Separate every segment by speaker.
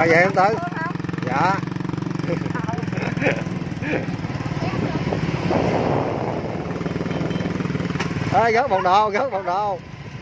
Speaker 1: Rồi vậy em Tư. Dạ. Gớt bồn đồ, gớt bồn đồ.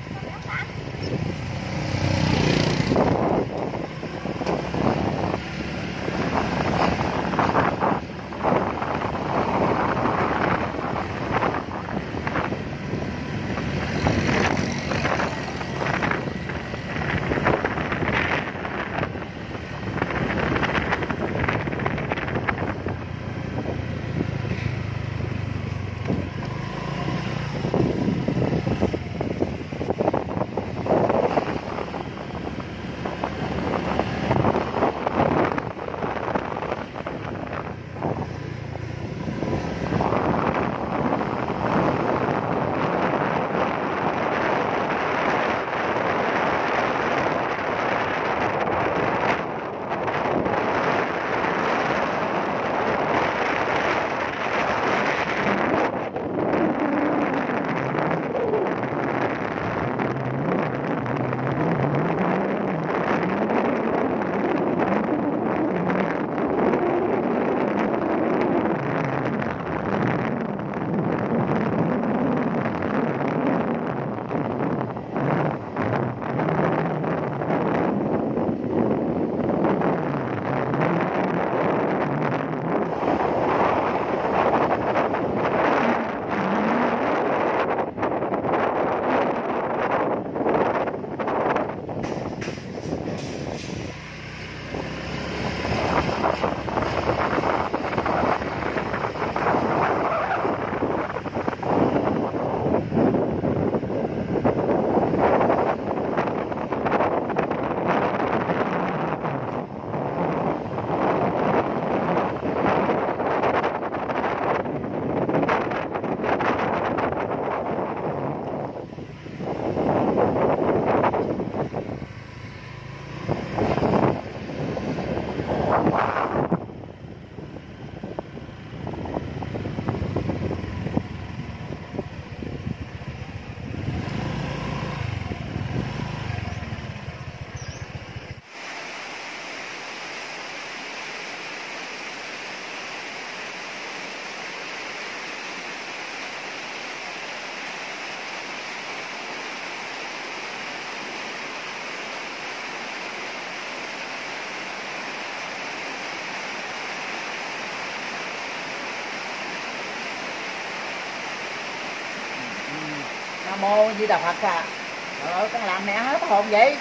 Speaker 2: Nam mô Di Đà Phật à. Trời ơi, con làm mẹ hết hồn vậy.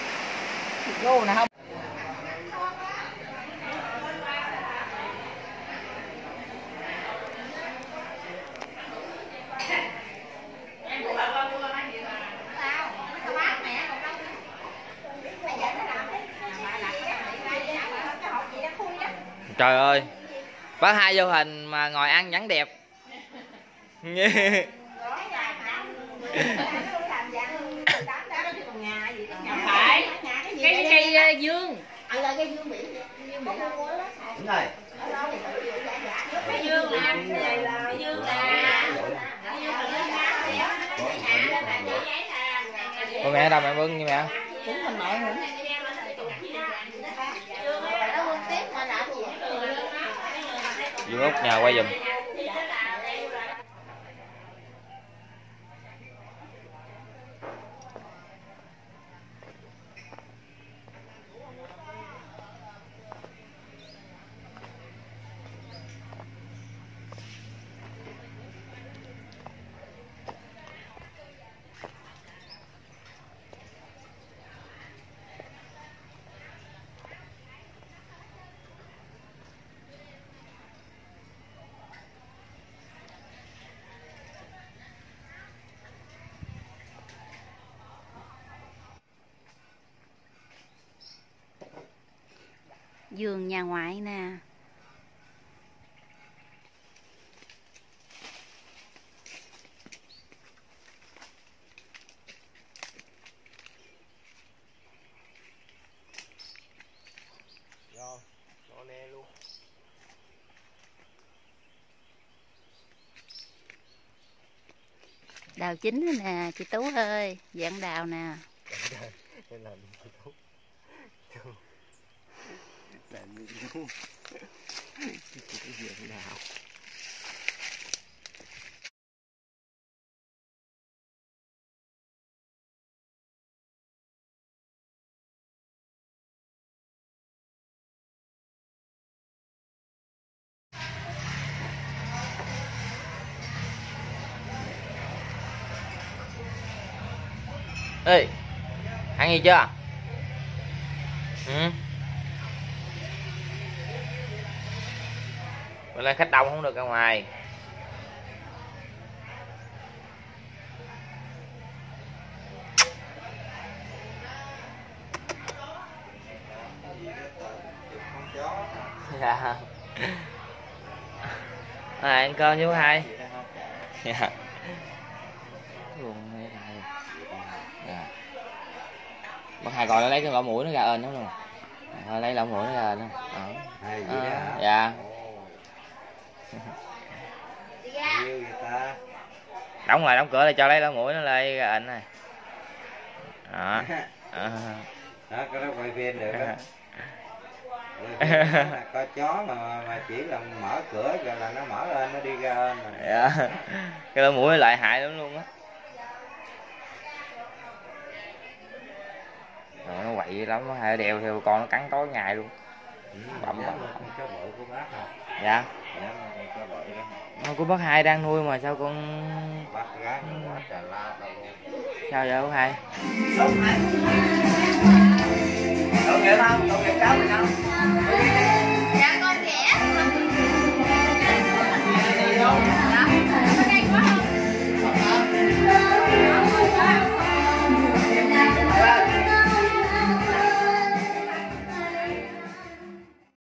Speaker 2: Vô nè không.
Speaker 3: Trời ơi, bác hai vô hình mà ngồi ăn vẫn đẹp.
Speaker 4: Phải cây dương.
Speaker 2: Đúng
Speaker 1: rồi.
Speaker 4: Cây dương là cây dương là
Speaker 3: Cô mẹ đâu mẹ bưng như mẹ?
Speaker 2: cũng thành nội nữa.
Speaker 3: Dương Út nhà quay giùm.
Speaker 4: Vườn nhà ngoại nè.
Speaker 1: Rồi, cho nè luôn.
Speaker 4: Đào chín rồi nè chị Tú ơi, dạng đào nè.
Speaker 1: Đây là chị Tú.
Speaker 3: Ê, ăn gì chưa? Ừ. Bữa nay khách đông không được ra ngoài. Dạ. Ăn cơm với bác Hai. Dạ. Luôn mấy thầy. Dạ. Bác Hai còn lấy cái lỗ mũi nó ra ên đó luôn. Lấy lỗ mũi nó ra ên đó. Dạ. Đóng lại, đóng cửa lại cho lấy lỗ mũi nó lên ra ên này. Đó.
Speaker 1: Đó, cái đó quay phim được đó. Có chó mà chỉ là mở cửa rồi là nó mở lên, nó đi ra ên mà.
Speaker 3: Dạ. Cái lỗ mũi lại hại lắm luôn á. Rồi nó quậy lắm, nó hay đeo theo con nó cắn tối ngày luôn. Bậm bậm.
Speaker 1: Chó bự của bác hả?
Speaker 3: Dạ.
Speaker 1: Dạ, chó bự đó.
Speaker 3: Con của bác Hai đang nuôi mà sao con...
Speaker 1: Bác gái quá trời la tao luôn.
Speaker 3: Sao vậy bác Hai?